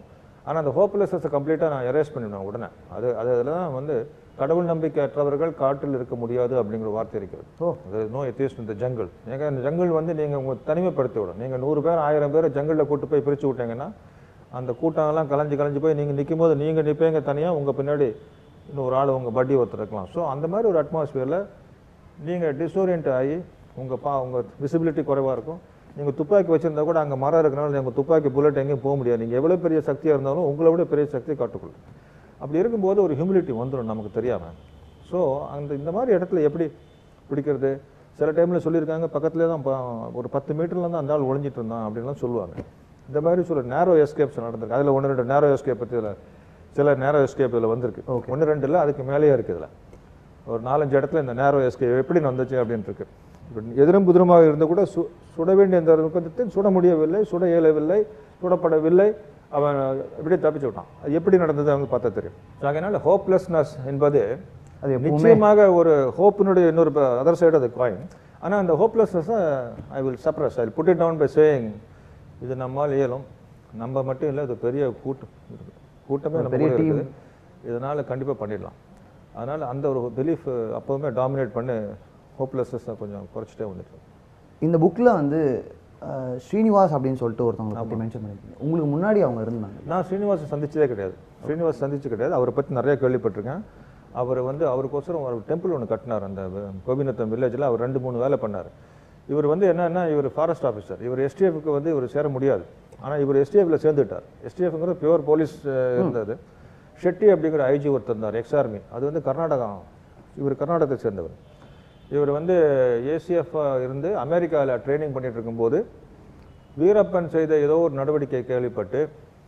C: ஆனால் அந்த ஹோப்லெஸ்ஸை கம்ப்ளீட்டாக நான் எரேஸ் பண்ணிவிடுவேன் உடனே. அது அது அதில் தான் வந்து கடவுள் நம்பிக்கையற்றவர்கள் காட்டில் இருக்க முடியாது அப்படிங்கிற வார்த்தை இருக்கிறது. ஓ அது நோ எத்தியஸ்ட் இந்த ஜங்கிள். ஏங்க இந்த ஜங்கிள் வந்து நீங்கள் உங்கள் தனிமைப்படுத்தி விடும். நீங்கள் நூறு பேர் ஆயிரம் பேர் ஜங்கிளில் கூட்டு போய் பிரித்து விட்டீங்கன்னா அந்த கூட்டம்லாம் கலைஞ்சு கலைஞ்சு போய் நீங்கள் நிற்கும் போது நீங்கள் நிற்பீங்க தனியாக, உங்கள் பின்னாடி இன்னொரு ஆள் உங்கள் பட்டி ஒருத்தர் இருக்கலாம். ஸோ அந்த மாதிரி ஒரு அட்மாஸ்பியரில் நீங்கள் டிஸ்ஓரியன்ட் ஆகி உங்கள் பா உங்கள் விசிபிலிட்டி குறைவாக இருக்கும். நீங்கள் துப்பாக்கி வச்சுருந்தா கூட அங்கே மரம் இருக்கிறனால நீங்கள் துப்பாக்கி புல்லட் எங்கேயும் போக முடியாது. நீங்கள் எவ்வளோ பெரிய சக்தியாக இருந்தாலும் உங்களை விட பெரிய சக்தியை காட்டுக்குள்ள. அப்படி இருக்கும்போது ஒரு ஹியூமிலிட்டி வந்துடும் நமக்கு தெரியாமல். ஸோ அந்த இந்த மாதிரி இடத்துல எப்படி பிடிக்கிறது? சில டைமில் சொல்லியிருக்காங்க பக்கத்துலேயே தான் ஒரு பத்து மீட்டரில் தான் அந்த ஆள் ஒழிஞ்சிட்டு இருந்தான் அப்படின்லாம் சொல்லுவாங்க. இந்த மாதிரி சொல்ல நேரோ எஸ்கேப்ஸ் நடந்திருக்கு. அதில் ஒன்று ரெண்டு நேரோ எஸ்கேப் பற்றி இதில் சில நேரோ எஸ்கேப் இதில் வந்திருக்கு. ஒன்று ரெண்டு இல்லை, அதுக்கு மேலேயே இருக்குது. இதில் ஒரு நாலஞ்சு இடத்துல இந்த நேரோ எஸ்கேப் எப்படி வந்துச்சு அப்படின்ட்டு இருக்கு. எதிரும் புதிரமாக இருந்து கூட சு சுட வேண்டிய அந்த நோக்கத்தில் சுட முடியவில்லை, சுட இயலவில்லை, சுடப்படவில்லை, அவன் இப்படியே தப்பிச்சு விட்டான். அது எப்படி நடந்தது அவங்க பார்த்தா தெரியும். அதனால் ஹோப்லெஸ்னஸ் என்பது அது நிச்சயமாக ஒரு ஹோப்பினுடைய இன்னொரு அதர் சைடு அது காயின். ஆனால் அந்த ஹோப்லெஸ்னஸை I will suppress, I will put it down by saying இது நம்மால் இயலும், நம்ம மட்டும் இல்லை, இது பெரிய கூட்டம் கூட்டமே நம்ம இருக்குது, இதனால் கண்டிப்பாக பண்ணிடலாம். அதனால் அந்த ஒரு பிலீஃப் அப்போவுமே டாமினேட் பண்ணி ஹோப்லெஸ்னஸை கொஞ்சம் குறைச்சிட்டே வந்துட்டு.
B: இந்த புக்கில் வந்து ஸ்ரீனிவாஸ் அப்படின்னு சொல்லிட்டு ஒருத்தவங்களை அப்படி மென்ஷன் பண்ணியிருக்கீங்க. உங்களுக்கு முன்னாடி அவங்க இருந்தாங்க?
C: நான் ஸ்ரீனிவாசை சந்திச்சதே கிடையாது. ஸ்ரீனிவாஸ் சந்திச்சு கிடையாது. அவரை பற்றி நிறைய கேள்விப்பட்டிருக்கேன். அவர் வந்து அவருக்கோசரம் ஒரு டெம்பிள் ஒன்று கட்டினார் அந்த கோபிநத்தம் வில்லேஜில். அவர் ரெண்டு மூணு வேலை பண்ணார். இவர் வந்து என்னன்னா இவர் ஃபாரஸ்ட் ஆஃபீஸர். இவர் எஸ்டிஎஃப்க்கு வந்து இவர் சேர முடியாது. ஆனால் இவர் எஸ்டிஎஃப்ல சேர்ந்துட்டார். எஸ்டிஎஃப்ங்கிறது பியூர் போலீஸ் இருந்தது. ஷெட்டி அப்படிங்கிற ஐஜி ஒருத்தர் இருந்தார், எக்ஸ் ஆர்மி. அது வந்து கர்நாடகா. இவர் கர்நாடகத்தை சேர்ந்தவர். இவர் வந்து ஏசிஎஃப் இருந்து அமெரிக்காவில் ட்ரைனிங் பண்ணிட்டு இருக்கும்போது வீரப்பன் செய்த ஏதோ ஒரு நடவடிக்கை கேள்விப்பட்டு,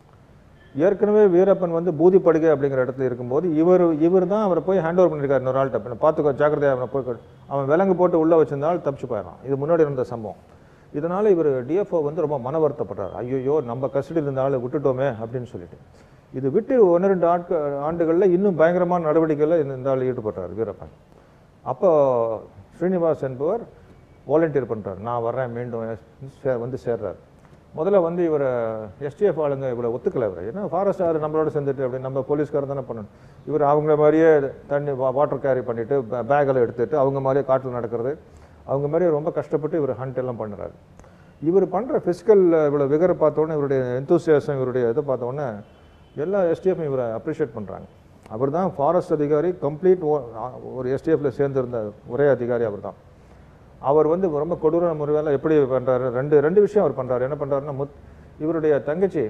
C: ஏற்கனவே வீரப்பன் வந்து பூதிப்படுகை அப்படிங்கிற இடத்துல இருக்கும்போது இவர் இவர் தான் அவரை போய் ஹேண்ட் ஓவர் பண்ணியிருக்காரு இன்னொரு ஆள்கிட்ட. பார்த்துக்கோ ஜாக்கிரதையாக அவனை போய் அவன் விலங்கு போட்டு உள்ளே வச்சிருந்தாலும் தப்பிச்சு போயிடறான். இது முன்னாடி இருந்த சம்பவம். இதனால் இவர் டிஎஃப்ஓ வந்து ரொம்ப மன வருத்தப்படுறார். ஐயோ நம்ம கஸ்டடியில் இருந்த ஆளை விட்டுட்டோமே அப்படின்னு சொல்லிட்டு. இது விட்டு ஒன்று ரெண்டு ஆட்க ஆண்டுகளில் இன்னும் பயங்கரமான நடவடிக்கைகளில் இந்த ஆள் ஈடுபட்டார் வீரப்பன். அப்போ ஸ்ரீனிவாஸ் என்பவர் வாலண்டியர் பண்ணுறார், நான் வர்றேன் மீண்டும் வந்து சேர்றார். முதல்ல வந்து இவர் எஸ்டிஎஃப் ஆளுங்க இவ்வளோ ஒத்துக்கலை. இவர் ஏன்னா ஃபாரஸ்ட் ஆறு நம்மளோட சேர்ந்துட்டு அப்படி நம்ம போலீஸ்காரர் தானே பண்ணணும். இவர் அவங்கள மாதிரியே தண்ணி வாட்டர் கேரி பண்ணிவிட்டு பேக்கெல்லாம் எடுத்துகிட்டு அவங்க மாதிரியே காட்டில் நடக்கிறது, அவங்க மாதிரியே ரொம்ப கஷ்டப்பட்டு இவர் ஹண்ட் எல்லாம் பண்ணுறாரு. இவர் பண்ணுற ஃபிசிக்கல் இவ்வளோ விகரை பார்த்தோன்னே, இவருடைய எந்தூசியாசம், இவருடைய இதை பார்த்தோன்னே எல்லா எஸ்டிஎஃப்பும் இவரை அப்ரிஷியேட் பண்ணுறாங்க. அவர் தான் ஃபாரஸ்ட் அதிகாரி, கம்ப்ளீட் ஒரு எஸ்டிஎஃப்ல சேர்ந்திருந்த ஒரே அதிகாரி அவர் தான். அவர் வந்து ரொம்ப கொடூர முறையில் எப்படி பண்ணுறாரு, ரெண்டு ரெண்டு விஷயம் அவர் பண்ணுறாரு. என்ன பண்ணுறாருன்னா, முத் இவருடைய தங்கச்சி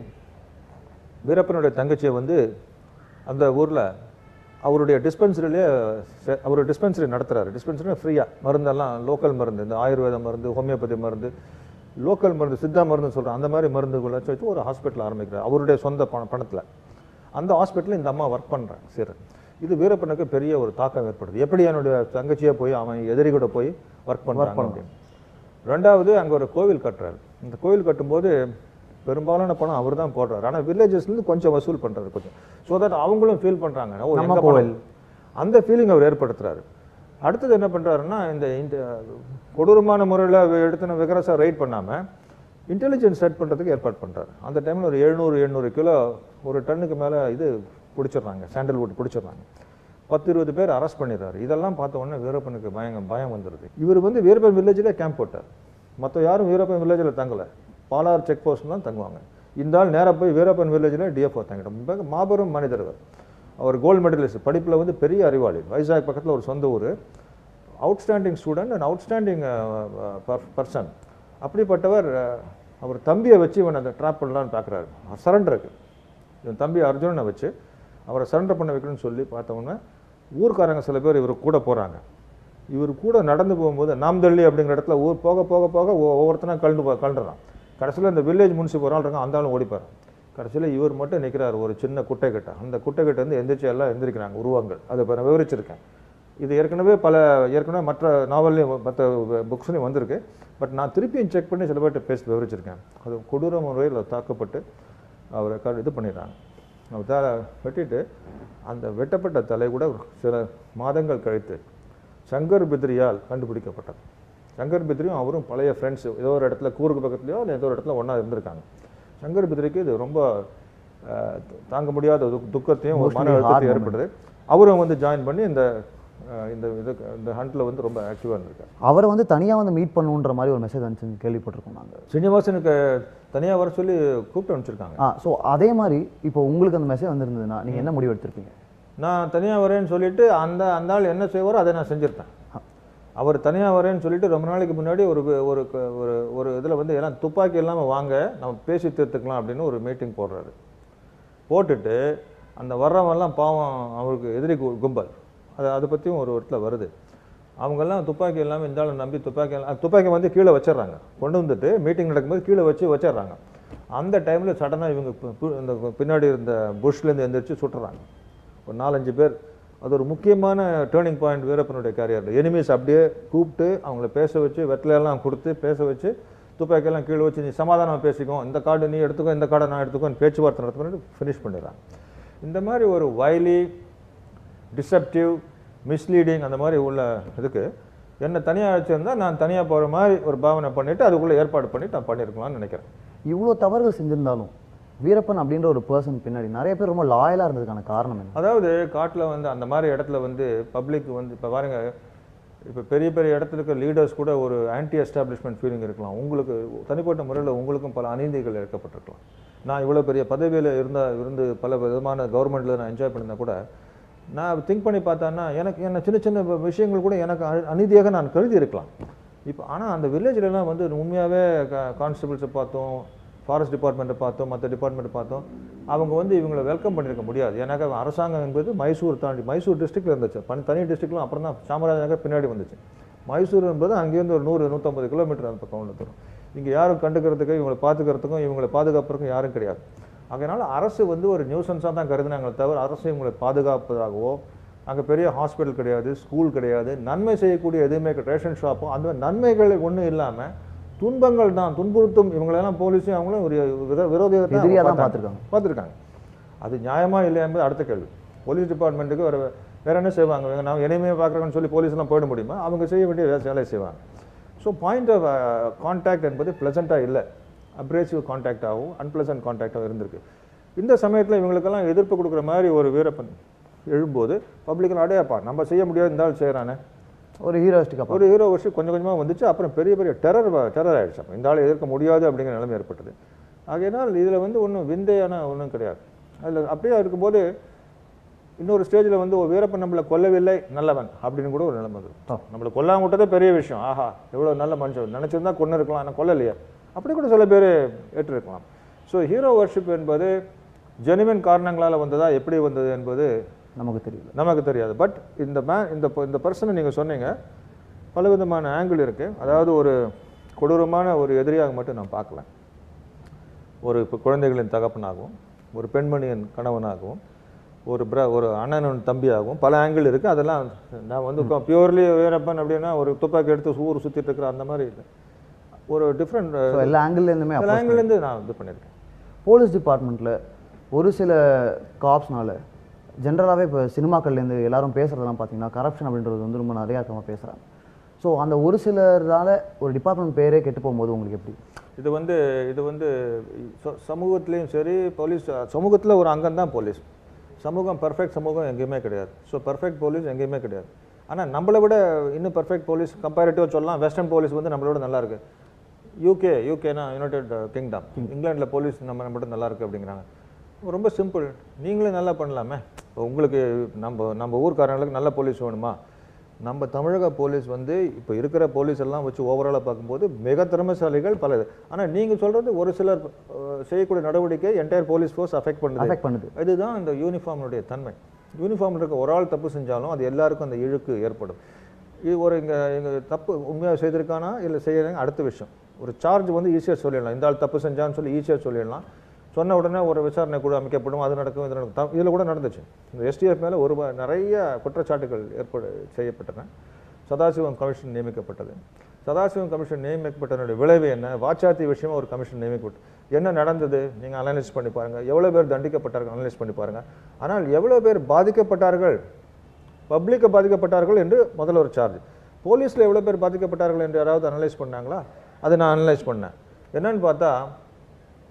C: வீரப்பனுடைய தங்கச்சியை வந்து அந்த ஊரில் அவருடைய டிஸ்பென்சரியிலே அவர் டிஸ்பென்சரி நடத்துகிறாரு. டிஸ்பென்சரி ஃப்ரீயாக மருந்தெல்லாம், லோக்கல் மருந்து, இந்த ஆயுர்வேத மருந்து, ஹோமியோபதி மருந்து, லோக்கல் மருந்து, சித்தா மருந்து சொல்கிறேன், அந்த மாதிரி மருந்துகளை வச்சு ஒரு ஹாஸ்பிட்டல் ஆரம்பிக்கிறார் அவருடைய சொந்த பண பணத்தில். அந்த ஹாஸ்பிட்டலில் இந்த அம்மா ஒர்க் பண்ணுறேன். சரி, இது வீரப்பனுக்கு பெரிய ஒரு தாக்கம் ஏற்படுது. எப்படி என்னுடைய தங்கச்சியை போய் அவன் எதிரி கூட போய் ஒர்க் பண்ணுறாங்க அப்படின்னு. ரெண்டாவது, அங்கே ஒரு கோவில் கட்டுறாரு. இந்த கோவில் கட்டும்போது பெரும்பாலான பணம் அவர் தான் போடுறாரு. ஆனால் வில்லேஜஸ்லேருந்து கொஞ்சம் வசூல் பண்ணுறாரு கொஞ்சம். ஸோ தட் அவங்களும் ஃபீல் பண்ணுறாங்க நம்ம கோவில், அந்த ஃபீலிங் அவர் ஏற்படுத்துறாரு. அடுத்தது என்ன பண்ணுறாருன்னா, இந்த இந்த கொடூரமான முறையில் எடுத்துன விகரஸாக ரைட் பண்ணாமல் இன்டெலிஜென்ஸ் செட் பண்ணுறதுக்கு ஏற்பாடு பண்ணுறாரு. அந்த டைமில் ஒரு எழுநூறு எண்ணூறு கிலோ ஒரு டன்னுக்கு மேலே இது பிடிச்சிடுறாங்க, சாண்டல்வுட் பிடிச்சிடுறாங்க. பத்து இருபது பேர் அரெஸ்ட் பண்ணிடுறாரு. இதெல்லாம் பார்த்த உடனே வீரப்பனுக்கு பயம் பயம் வந்துடுது. இவர் வந்து வீரப்பன் வில்லேஜில் கேம்ப் போட்டார். மற்ற யாரும் வீரப்பன் வில்லேஜில் தங்கலை, பாலார் செக் போஸ்ட் தான் தங்குவாங்க. இந்த ஆள் நேராக போய் வீரப்பன் வில்லேஜில் டிஎஃப்ஓ தங்கிட்டோம். மாபெரும் மனிதர்கள். அவர் கோல்டு மெடலிஸ்ட், படிப்பில் வந்து பெரிய அறிவாளி. வைசாக் பக்கத்தில் ஒரு சொந்த ஊர், outstanding student and outstanding person. அப்படிப்பட்டவர் அவர் தம்பியை வச்சு இவன் அதை ட்ராப் பண்ணலான்னு பார்க்குறாரு. சரண்டருக்கு இவன் தம்பி அர்ஜுனனை வச்சு அவரை சரண்டர் பண்ண வைக்கணும்னு சொல்லி பார்த்தவொன்னே ஊர்க்காரங்க சில பேர் இவர் கூட போகிறாங்க. இவர் கூட நடந்து போகும்போது நாம்தள்ளி அப்படிங்கிற இடத்துல ஊர் போக போக போக ஒவ்வொருத்தனா கலந்து கலண்டுறான். கடைசியில் இந்த வில்லேஜ் முன்சிபல் ஒரு நாள் இருக்காங்க, அந்த ஆளும் ஓடிப்பார். கடைசியில் இவர் மட்டும் நிற்கிறார் ஒரு சின்ன குட்டை கிட்ட. அந்த குட்டை கிட்ட வந்து எந்திரிச்சு எல்லாம் எந்திரிக்கிறாங்க உருவங்கள். அதை இப்போ நான் விவரிச்சிருக்கேன். இது ஏற்கனவே பல ஏற்கனவே மற்ற நாவல்லையும் மற்ற புக்ஸ்லையும் வந்திருக்கு. பட் நான் திருப்பியும் செக் பண்ணி சில பேர்கிட்ட பேசி விவரிச்சிருக்கேன். அது கொடூர முறையில் தாக்கப்பட்டு அவரை இது பண்ணிடுறாங்க. அவர் தலை வெட்டிட்டு அந்த வெட்டப்பட்ட தலை கூட சில மாதங்கள் கழித்து சங்கர் பித்ரியால் கண்டுபிடிக்கப்பட்டார். சங்கர் பித்ரியும் அவரும் பழைய ஃப்ரெண்ட்ஸு, ஏதோ ஒரு இடத்துல கூருக்கு பக்கத்துலையோ இல்லை ஏதோ ஒரு இடத்துல ஒன்றா இருந்திருக்காங்க. சங்கர் பித்ரிக்கு இது ரொம்ப தாங்க முடியாத துக்கத்தையும் ஒரு மன அழுத்தத்தையும் ஏற்படுது. அவரும் வந்து ஜாயின் பண்ணி இந்த இந்த இது இந்த ஹண்ட்ல வந்து ரொம்ப ஆக்டிவாக இருந்திருக்காரு.
B: அவரை வந்து தனியாக வந்து மீட் பண்ணுன்ற மாதிரி ஒரு மெசேஜ் வந்து கேள்விப்பட்டிருக்கோம் நாங்கள்.
C: ஸ்ரீனிவாசனுக்கு தனியாக வர சொல்லி கூப்பிட்டு அனுப்பிச்சிருக்காங்க.
B: ஆ ஸோ அதே மாதிரி இப்போ உங்களுக்கு அந்த மெசேஜ் வந்திருந்ததுன்னா நீங்கள் என்ன முடிவு எடுத்திருப்பீங்க?
C: நான் தனியாக வரேன்னு சொல்லிட்டு அந்த அந்த ஆள் என்ன செய்வாரோ அதை நான் செஞ்சுருப்பேன். அவர் தனியாக வரேன்னு சொல்லிட்டு ரொம்ப நாளைக்கு முன்னாடி ஒரு ஒரு ஒரு ஒரு இதில் வந்து எல்லாம் துப்பாக்கி இல்லாமல் வாங்க நம்ம பேசி தீர்த்துக்கலாம் அப்படின்னு ஒரு மீட்டிங் போடுறாரு. போட்டுட்டு அந்த வர்றவங்கெல்லாம் பாவம் அவருக்கு எதிரி கும்பல் அது அதை பற்றியும் ஒரு இடத்துல வருது. அவங்கெல்லாம் துப்பாக்கி இல்லாமல் இந்த ஆள் நம்பி துப்பாக்கி எல்லாம் துப்பாக்கி வந்து கீழே வச்சிடுறாங்க. கொண்டு வந்துட்டு மீட்டிங் நடக்கும்போது கீழே வச்சு வச்சிடுறாங்க. அந்த டைமில் சடனாக இவங்க இந்த பின்னாடி இருந்த புஷ்லேருந்து எந்திரிச்சு சுட்டுறாங்க ஒரு நாலஞ்சு பேர். அது ஒரு முக்கியமான டேர்னிங் பாயிண்ட் வீரப்பனுடைய கேரியரில். எனிமீஸ் அப்படியே கூப்பிட்டு அவங்கள பேச வச்சு வெற்றிலையெல்லாம் கொடுத்து பேச வச்சு துப்பாக்கியெல்லாம் கீழே வச்சு நீ சமாதானம் பேசிக்கோ, இந்த கார்டு நீ எடுத்துக்கோ, இந்த கார்டை நான் எடுத்துக்கோன்னு பேச்சுவார்த்தை நடத்த பண்ணிட்டு ஃபினிஷ் பண்ணிடுறாங்க. இந்த மாதிரி ஒரு வைலி டிசெப்டிவ் மிஸ்லீடிங் அந்த மாதிரி உள்ள இதுக்கு என்னை தனியாக வச்சுருந்தா நான் தனியாக போகிற மாதிரி ஒரு பாவனை பண்ணிவிட்டு அதுக்குள்ளே ஏற்பாடு பண்ணிவிட்டு நான் பண்ணியிருக்கலாம்னு நினைக்கிறேன்.
B: இவ்வளோ தவறுகள் செஞ்சுருந்தாலும் வீரப்பன் அப்படின்ற ஒரு பர்சன் பின்னாடி நிறைய பேர் ரொம்ப லாயலாக இருந்ததுக்கான காரணம் என்ன?
C: அதாவது காட்டில் வந்து அந்த மாதிரி இடத்துல வந்து பப்ளிக் வந்து இப்போ பாருங்க, இப்போ பெரிய பெரிய இடத்துல இருக்க லீடர்ஸ் கூட ஒரு ஆன்டி எஸ்டாப்ளிஷ்மெண்ட் ஃபீலிங் இருக்கலாம். உங்களுக்கு தனிப்பட்ட முறையில் உங்களுக்கும் பல அநீதிகள் ஏற்கப்பட்டிருக்கலாம். நான் இவ்வளோ பெரிய பதவியில் இருந்தால் இருந்து பல விதமான கவர்மெண்ட்டில் நான் என்ஜாய் பண்ணியிருந்தா கூட நான் திங்க் பண்ணி பார்த்தான்னா எனக்கு என்ன சின்ன சின்ன விஷயங்கள் கூட எனக்கு அநீதியாக நான் கருதி இருக்கலாம். இப்போ ஆனால் அந்த வில்லேஜ்லலாம் வந்து உண்மையாகவே கான்ஸ்டபிள்ஸை பார்த்தோம், ஃபாரஸ்ட் டிபார்ட்மெண்ட்டை பார்த்தோம், மற்ற டிபார்ட்மெண்ட்டை பார்த்தோம், அவங்க வந்து இவங்களை வெல்கம் பண்ணியிருக்க முடியாது. ஏன்னாக்கா அரசாங்கம் என்பது மைசூர் தாண்டி மைசூர் டிஸ்ட்ரிக்டில் இருந்துச்சு. பனி தனி டிஸ்ட்ரிக்ட்லாம் அப்புறம் தான் சாமராஜ நகர் பின்னாடி வந்துச்சு. மைசூர் என்பது அங்கேருந்து ஒரு நூறு நூற்றம்பது கிலோமீட்டர் அந்த பக்கம் ஒன்று தரும். இங்கே யாரும் கண்டுக்கிறதுக்கு இவங்களை பார்த்துக்கிறதுக்கும் இவங்களை பாதுகாப்புறதுக்கும் யாரும் கிடையாது. அதனால் அரசு வந்து ஒரு நியூசன்ஸாக தான் கருதுனாங்களே தவிர அரசு இவங்களை பாதுகாப்பதாகவோ, அங்கே பெரிய ஹாஸ்பிட்டல் கிடையாது, ஸ்கூல் கிடையாது, நன்மை செய்யக்கூடிய எதுவுமே ரேஷன் ஷாப்போ அந்த நன்மைகள் ஒன்றும் இல்லாமல் துன்பங்கள் தான் துன்புறுத்தும் இவங்களெல்லாம் போலீஸும் அவங்களும் ஒரு விரோதியாக தான் பார்த்துருக்காங்க பார்த்துருக்காங்க அது நியாயமாக இல்லையா என்பது அடுத்த கேள்வி. போலீஸ் டிபார்ட்மெண்ட்டுக்கு வேறு வேறு என்ன செய்வாங்க? நான் இனிமையை பார்க்குறேன்னு சொல்லி போலீஸ்லாம் போயிட முடியுமா? அவங்க செய்ய வேண்டிய வேலையை செய்வாங்க. ஸோ பாயிண்ட் ஆஃப் கான்டாக்ட் என்பது ப்ளசண்ட்டாக இல்லை, அப்ரேசிவ் கான்டாக்டாகவும் அன்பிளசன்ட் கான்டாக்டாகவும் இருந்திருக்கு. இந்த சமயத்தில் இவங்களுக்கெல்லாம் எதிர்ப்பு கொடுக்குற மாதிரி ஒரு வீரப்பன் எழும்போது பப்ளிக்கில் அடையாப்பா நம்ம செய்ய முடியாது இருந்தாலும் செய்கிறானே
B: ஒரு ஹீரோஸ்டிக்காக
C: ஒரு ஹீரோ வருஷம் கொஞ்சம் கொஞ்சமாக வந்துச்சு. அப்புறம் பெரிய பெரிய டெரர் டெரர் ஆகிடுச்சு. அப்போ இந்த ஆள் எதிர்க்க முடியாது அப்படிங்கிற நிலைமை ஏற்பட்டது. ஆகையினால் இதில் வந்து ஒன்றும் விந்தையான ஒன்றும் கிடையாது. அதில் அப்படியே இருக்கும்போது இன்னொரு ஸ்டேஜில் வந்து ஒரு வீரப்பன் நம்மளை கொல்லவில்லை நல்லவன் அப்படின்னு கூட ஒரு நிலைமை வந்துடும். நம்மளை கொல்லாம விட்டதே பெரிய விஷயம். ஆஹா எவ்வளோ நல்ல மனுஷன் நினச்சிருந்தா கொண்டு இருக்கலாம், ஆனால் கொல்லலையே அப்படி கூட சில பேர் ஏற்றிருக்கலாம். ஸோ ஹீரோ வர்ஷிப் என்பது ஜெனுவின் காரணங்களால் வந்ததா எப்படி வந்தது என்பது
B: நமக்கு தெரியல
C: நமக்கு தெரியாது. பட் இந்த மே இந்த இந்த பர்சனை நீங்கள் சொன்னீங்க பல விதமான ஆங்கிள் இருக்குது. அதாவது ஒரு கொடூரமான ஒரு எதிரியாக மட்டும் நான் பார்க்கல. ஒரு இப்போ குழந்தைகளின் தகப்பனாகவும், ஒரு பெண்மணியின் கணவனாகவும், ஒரு பிர ஒரு அண்ணனின் தம்பியாகவும் பல ஆங்கிள் இருக்குது. அதெல்லாம் நான் வந்து பியூர்லி வீரப்பன் அப்படின்னா ஒரு துப்பாக்கி எடுத்து ஊர் சுற்றிட்டு இருக்கிற அந்த மாதிரி இல்லை. ஒரு டிஃப்ரெண்ட்
B: எல்லா ஆங்கிள்லேருந்துமே
C: எல்லா ஆங்கிள்லேருந்து நான் இது பண்ணியிருக்கேன்.
B: போலீஸ் டிபார்ட்மெண்ட்டில் ஒரு சில காப்ஸ்னால ஜென்ரலாகவே இப்போ சினிமாக்கள்லேருந்து எல்லாரும் பேசுகிறதெல்லாம் பார்த்தீங்கன்னா கரப்ஷன் அப்படின்றது வந்து ரொம்ப நிறையா இருக்கமாக பேசுகிறாங்க. ஸோ அந்த ஒரு சிலரால் ஒரு டிபார்ட்மெண்ட் பேரே கெட்டு போகும்போது உங்களுக்கு எப்படி?
C: இது வந்து இது வந்து சமூகத்துலேயும் சரி போலீஸ் சமூகத்தில் ஒரு அங்கம் தான் போலீஸ். சமூகம் பர்ஃபெக்ட் சமூகம் எங்கேயுமே கிடையாது. ஸோ பர்ஃபெக்ட் போலீஸ் எங்கேயுமே கிடையாது. ஆனால் நம்மளை விட இன்னும் பர்ஃபெக்ட் போலீஸ் கம்பேரிட்டிவாக சொல்லலாம். வெஸ்டர்ன் போலீஸ் வந்து நம்மளோட நல்லா இருக்குது. யூகே யூகேனா யுனைடெட் கிங்டம், இங்கிலாண்டில் போலீஸ் நம்ம நம்மகிட்ட நல்லா இருக்குது அப்படிங்கிறாங்க. ரொம்ப சிம்பிள், நீங்களே நல்லா பண்ணலாமே. இப்போ உங்களுக்கு நம்ம நம்ம ஊர்க்காரங்களுக்கு நல்ல போலீஸ் வேணுமா? நம்ம தமிழக போலீஸ் வந்து இப்போ இருக்கிற போலீஸ் எல்லாம் வச்சு ஓவராலாக பார்க்கும்போது மிக திறமைசாலிகள் பல. ஆனால் நீங்கள் சொல்கிறது ஒரு சிலர் செய்யக்கூடிய நடவடிக்கை என்டையர் போலீஸ் ஃபோர்ஸ் அஃபெக்ட் பண்ணுது அஃபெக்ட் பண்ணுது இதுதான் இந்த யூனிஃபார்முடைய தன்மை. யூனிஃபார்மில் இருக்க ஒரு ஆள் தப்பு செஞ்சாலும் அது எல்லாருக்கும் அந்த இழுக்கு ஏற்படும். இது ஒரு இங்கே எங்கள் தப்பு உண்மையாக செய்திருக்கானா இல்லை செய்யறாங்க அடுத்த விஷயம். ஒரு சார்ஜ் வந்து ஈஸியாக சொல்லிடலாம், இந்த ஆள் தப்பு செஞ்சான்னு சொல்லி ஈஸியாக சொல்லிடலாம். சொன்ன உடனே ஒரு விசாரணை குழு அமைக்கப்படும், அது நடக்கும் இது நடக்கும். இதில் கூட நடந்துச்சு. இந்த எஸ்டிஎஃப் மேலே ஒரு நிறைய குற்றச்சாட்டுகள் ஏற்பட செய்யப்பட்டன. சதாசிவம் கமிஷன் நியமிக்கப்பட்டது. சதாசிவம் கமிஷன் நியமிக்கப்பட்டதனுடைய விளைவு என்ன? வாச்சாத்தி விஷயமா ஒரு கமிஷன் நியமிக்கப்பட்டு என்ன நடந்தது நீங்கள் அனலைஸ் பண்ணி பாருங்கள். எவ்வளோ பேர் தண்டிக்கப்பட்டார்கள் அனலைஸ் பண்ணி பாருங்கள். ஆனால் எவ்வளோ பேர் பாதிக்கப்பட்டார்கள், பப்ளிக்கை பாதிக்கப்பட்டார்கள் என்று முதல்ல ஒரு சார்ஜ். போலீஸில் எவ்வளோ பேர் பாதிக்கப்பட்டார்கள் என்று யாராவது அனலைஸ் பண்ணாங்களா? அதை நான் அனலைஸ் பண்ணேன். என்னன்னு பார்த்தா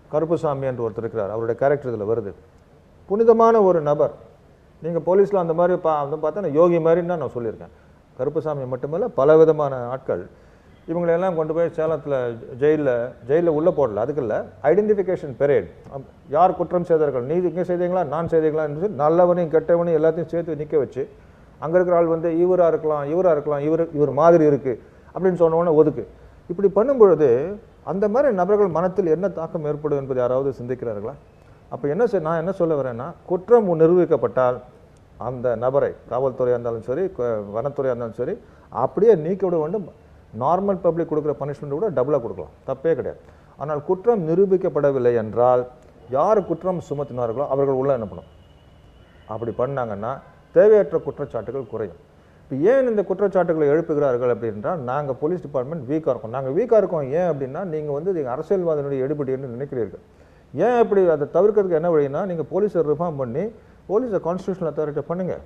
C: கருப்புசாமி என்று ஒருத்தர் இருக்கிறார், அவருடைய கேரக்டர் இதில் வருது. புனிதமான ஒரு நபர். நீங்கள் போலீஸில் அந்த மாதிரி பா வந்து பார்த்தா யோகி மாதிரின்னு தான் நான் சொல்லியிருக்கேன். கருப்புசாமி மட்டுமல்ல, பல விதமான ஆட்கள் இவங்களெல்லாம் கொண்டு போய் சேலத்தில் ஜெயிலில் ஜெயிலில் உள்ளே போடல. அதுக்கு இல்லை, ஐடென்டிஃபிகேஷன் பெரேட். யார் குற்றம் செய்தார்கள், நீ இங்கே செய்தீங்களா நான் செய்தீங்களா என்று நல்லவனையும் கெட்டவனையும் எல்லாத்தையும் சேர்த்து நிற்க வச்சு அங்கே இருக்கிற ஆள் வந்து இவராக இருக்கலாம் இவராக இருக்கலாம் இவர் இவர் மாதிரி இருக்குது அப்படின்னு சொன்னோன்னே ஒதுக்கு. இப்படி பண்ணும்பொழுது அந்த மாதிரி நபர்கள் மனத்தில் என்ன தாக்கம் ஏற்படும் என்பது யாராவது சிந்திக்கிறார்களா? அப்போ என்ன செய் நான் என்ன சொல்ல வரேன்னா, குற்றம் நிரூபிக்கப்பட்டால் அந்த நபரை காவல்துறையாக இருந்தாலும் சரி வனத்துறையாக இருந்தாலும் சரி அப்படியே நீக்க விட வேண்டும். நார்மல் பப்ளிக் கொடுக்குற பனிஷ்மெண்ட் கூட டபுளாக கொடுக்கலாம், தப்பே கிடையாது. ஆனால் குற்றம் நிரூபிக்கப்படவில்லை என்றால் யார் குற்றம் சுமத்தினார்களோ அவர்கள் உள்ள என்ன பண்ணும்? அப்படி பண்ணாங்கன்னா தேவையற்ற குற்றச்சாட்டுகள் குறையும். இப்போ ஏன் இந்த குற்றச்சாட்டுகளை எழுப்புகிறார்கள் அப்படின்றால், நாங்கள் போலீஸ் டிபார்ட்மெண்ட் வீக்காக இருக்கோம். நாங்கள் வீக்காக இருக்கோம் ஏன் அப்படின்னா, நீங்கள் வந்து நீங்கள் அரசியல்வாதியினுடைய எடுபடி என்று நினைக்கிறீர்கள். ஏன் அப்படி அதை தவிர்க்கிறதுக்கு என்ன வழின்னா, நீங்கள் போலீஸை ரிஃபார்ம் பண்ணி போலீஸை கான்ஸ்டியூஷனல் அத்தாரிட்டி பண்ணுங்கள்.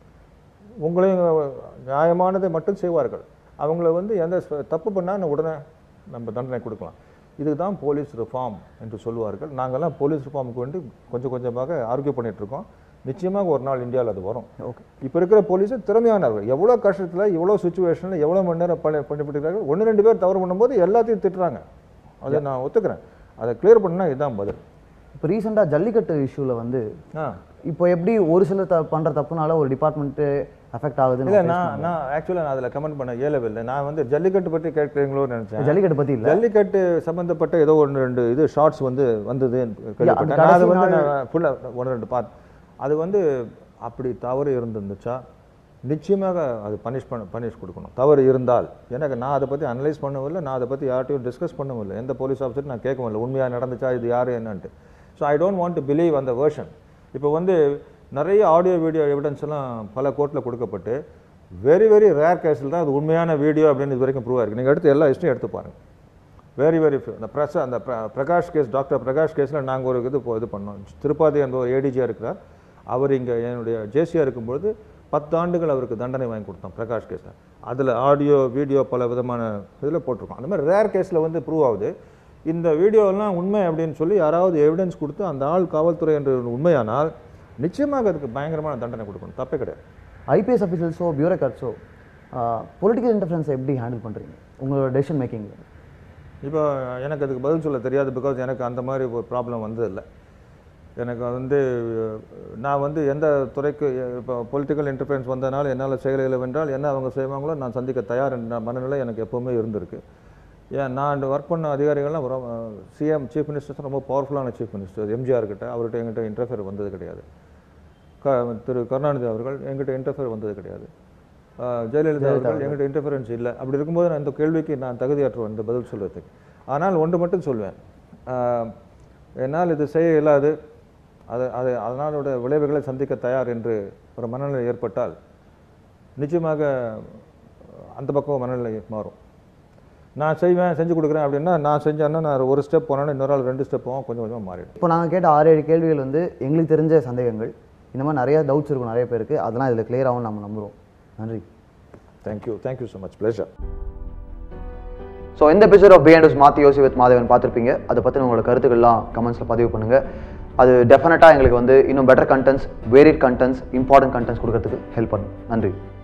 C: உங்களையும் நியாயமானதை மட்டும் செய்வார்கள். அவங்கள வந்து எந்த தப்பு பண்ணால் உடனே நம்ம தண்டனை கொடுக்கலாம். இதுக்கு தான் போலீஸ் ரிஃபார்ம் என்று சொல்லுவார்கள். நாங்கள்லாம் போலீஸ் ரிஃபார்முக்கு வேண்டி கொஞ்சம் கொஞ்சமாக ஆர்கியூ பண்ணிகிட்ருக்கோம். நிச்சயமாக ஒரு நாள் இந்தியாவில் அது வரும். ஓகே, இப்போ இருக்கிற போலீஸு திறமையானவர்கள். எவ்வளோ கஷ்டத்தில் எவ்வளோ சுச்சுவேஷனில் எவ்வளோ மணி நேரம் பண்ணி பண்ணிவிட்டுருக்காங்க. ஒன்று ரெண்டு பேர் தவறு பண்ணும்போது எல்லாத்தையும் திட்டுறாங்க. அதை நான் ஒத்துக்கிறேன். அதை கிளியர் பண்ணால் இதுதான் பதில்.
B: இப்போ ரீசெண்டாக ஜல்லிக்கட்டு இஷ்யூவில் வந்து இப்போ எப்படி ஒரு சிலர் த பண்ணுற தப்புனால ஒரு டிபார்ட்மெண்ட்டு அஃபெக்ட் ஆகுது.
C: இல்லை, நான் நான் ஆக்சுவலாக நான் அதில் கமெண்ட் பண்ண இயலவில்லை. நான் வந்து ஜல்லிக்கட்டு பற்றி கேட்குறீங்களோன்னு நினச்சேன்.
B: ஜல்லிக்கட்டு பற்றி இல்லை,
C: ஜல்லிக்கட்டு சம்மந்தப்பட்ட ஏதோ ஒன்று ரெண்டு இது ஷார்ட்ஸ் வந்து வந்தது. அது வந்து நான் ஃபுல்லாக ஒன்று ரெண்டு பார்த்து அது வந்து அப்படி தவறு இருந்துருந்துச்சா நிச்சயமாக அது பனிஷ் பண்ண பனிஷ் கொடுக்கணும். தவறு இருந்தால் எனக்கு நான் அதை பற்றி அனலைஸ் பண்ணவும் இல்லை, நான் அதை பற்றி யார்ட்டையும் டிஸ்கஸ் பண்ணவும் இல்லை. எந்த போலீஸ் ஆஃபீஸர் நான் கேட்கவும் இல்லை உண்மையாக நடந்துச்சா இது யார் என்னன்ட்டு. So I don't want to believe அந்த வேர்ஷன். இப்போ வந்து நிறைய ஆடியோ வீடியோ எவிடன்ஸ் எல்லாம் பல கோர்ட்டில் கொடுக்கப்பட்டு வெரி வெரி ரேர் கேஸில் தான் அது உண்மையான வீடியோ அப்படின்னு இது வரைக்கும் ப்ரூவ் ஆயிருக்கு. நீங்கள் எடுத்து எல்லா ஹிஸ்ட்ரியும் எடுத்து பாருங்கள். Very very few. அந்த பிரஸ் அந்த பிரகாஷ் கேஸ், டாக்டர் பிரகாஷ் கேஸில் நாங்கள் ஒரு இது இது பண்ணோம். திருப்பாதி என்ற ஒரு ஏடிஜியாக இருக்கிறார். அவர் இங்கே என்னுடைய ஜேசியாக இருக்கும்பொழுது பத்து ஆண்டுகள் அவருக்கு தண்டனை வாங்கி கொடுத்தோம் பிரகாஷ் கேஸில். அதில் ஆடியோ வீடியோ பல விதமான இதில் போட்டிருக்கோம். அந்த மாதிரி ரேர் கேஸில் வந்து ப்ரூவ் ஆகுது. இந்த வீடியோலாம் உண்மை அப்படின்னு சொல்லி யாராவது எவிடன்ஸ் கொடுத்து அந்த ஆள் காவல்துறை என்று உண்மையானால் நிச்சயமாக அதுக்கு பயங்கரமான தண்டனை கொடுக்கணும், தப்பே கிடையாது.
B: ஐபிஎஸ் ஆஃபீஸர்ஸோ பியூரோக்ராட்ஸோ பொலிட்டிக்கல் இன்டர்ஃபரன்ஸை எப்படி ஹேண்டில் பண்ணுறீங்க உங்களோட டெசிஷன் மேக்கிங்?
C: இப்போ எனக்கு அதுக்கு பதில் சொல்ல தெரியாது. பிகாஸ் எனக்கு அந்த மாதிரி ஒரு ப்ராப்ளம் வந்ததில்லை. எனக்கு வந்து நான் வந்து எந்த துறைக்கு இப்போ பொலிட்டிக்கல் இன்டர்ஃபரன்ஸ் வந்ததுனால என்னால் செயல்களை வென்றால் என்ன அவங்க செய்வாங்களோ நான் சந்திக்க தயார் என்ற மனநிலை எனக்கு எப்போவுமே இருந்திருக்கு. ஏன் நான் ஒர்க் பண்ண அதிகாரிகள்லாம் சிஎம் சீஃப் மினிஸ்டர்ஸ் ரொம்ப பவர்ஃபுல்லான சீஃப் மினிஸ்டர். எம்ஜிஆர் கிட்ட அவர்கிட்ட எங்கிட்ட இன்டர்ஃபியர் வந்தது கிடையாது. க திரு கருணாநிதி அவர்கள் எங்கிட்ட இன்டர்ஃபியர் வந்தது கிடையாது. ஜெயலலிதா அவர்கள் எங்கிட்ட இன்டர்ஃபியரன்ஸ் இல்லை. அப்படி இருக்கும்போது நான் இந்த கேள்விக்கு நான் தகுதியாற்றுவேன் இந்த பதில் சொல்வதற்கு. ஆனால் ஒன்று மட்டும் சொல்வேன், என்னால் இது செய்ய இயலாது, அது அது அதனாலோட விளைவுகளை சந்திக்க தயார் என்று ஒரு மனநிலை ஏற்பட்டால் நிச்சயமாக அந்த பக்கம் மனநிலை மாறும். நான் செய்வேன் செஞ்சு கொடுக்குறேன் அப்படின்னா நான் செஞ்சேன்னா நான் ஒரு ஸ்டெப் போனேன்னா இன்னொரு ஆள் ரெண்டு ஸ்டெப் போவோம், கொஞ்சம் கொஞ்சமாக மாறிடும்.
B: இப்போ நாங்கள் கேட்ட ஆறு ஏழு கேள்விகள் வந்து எங்களுக்கு தெரிஞ்ச சந்தேகங்கள். இந்த மாதிரி நிறைய டவுட்ஸ் இருக்கும் நிறைய பேருக்கு, அதெல்லாம் இதில் கிளியர் ஆகும் நம்ம நம்புகிறோம். நன்றி.
C: Thank you thank you so much. Pleasure.
A: So இந்த episode of Behindwoods Maatri Yosi with Madhavan பார்த்துருப்பீங்க. அதை பற்றி உங்களோட கருத்துக்கள்லாம் கமெண்ட்ஸில் பதிவு பண்ணுங்கள். அது டெஃபினட்டாக எங்களுக்கு வந்து இன்னும் better contents, varied contents, important contents கொடுக்கறதுக்கு ஹெல்ப் பண்ணும். நன்றி.